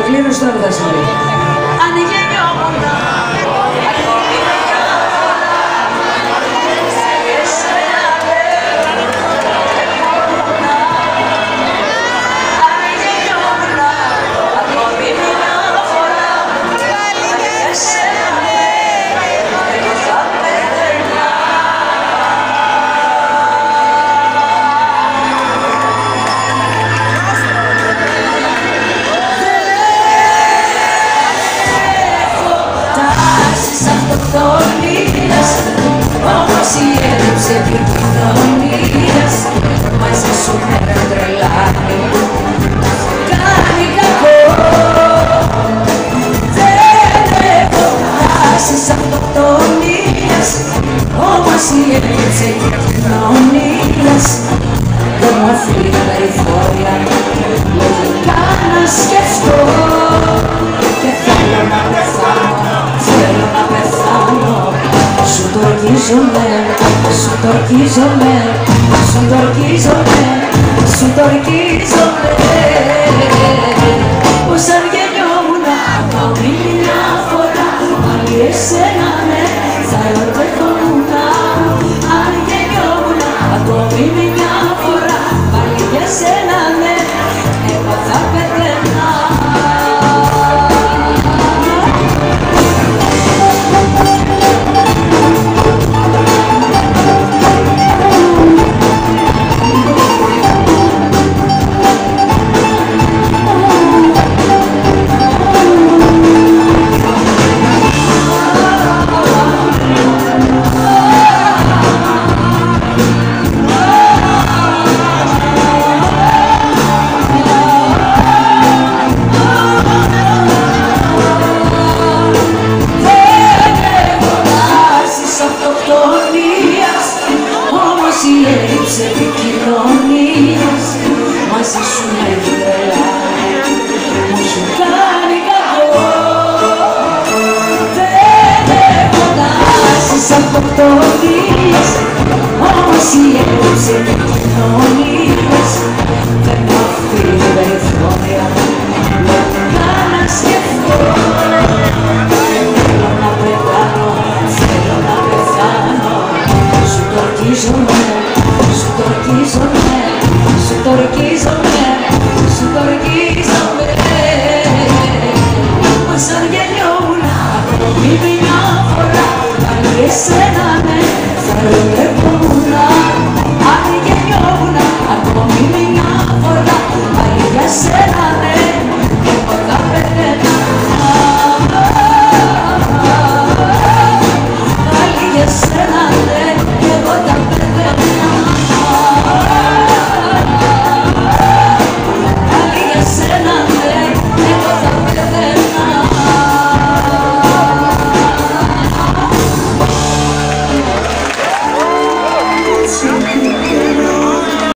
ολοκλήρωση τώρα θα συμβεί. Αν γεννιόμουν όμως η έλλειψη επικοινωνίας μαζί σου με τρελάνει, κάνει κακό. Δεν έχω τάσεις αυτοκτονίας, όμως η έλλειψη επικοινωνίας δεν μου αφήνει περιθώρια λογικά να σκεφτώ και θέλω να πεθάνω, θέλω να πεθάνω. Σου το ορκίζομαι, σου το ορκίζομαι, σου το ορκίζομαι, σου το ορκίζομαι. Πως αν γεννιόμουν ακόμη μια φορά πάλι εσένα ναι, θα ερωτευόμουν. Αν γεννιόμουν ακόμη μια φορά πάλι εσένα ναι, εγώ θα πεθαίνα. Η έλλειψη επικοινωνίας μαζί σου με τρελάνει, μου σου κάνει κακό. Δεν έχω τάσεις αυτοκτονίας, όμως η έλλειψη επικοινωνίας δεν μου αφήνει περιθώρια λογικά να σκεφτώ. Θέλω να πεθάνω, θέλω να πεθάνω. Σου το ορκίζομαι, σου το ορκίζομαι, σου το ορκίζομαι, σου το ορκίζομαι. Πως αν γεννιόμουν ακόμη μια φορά πάλι εσένα ναι, θα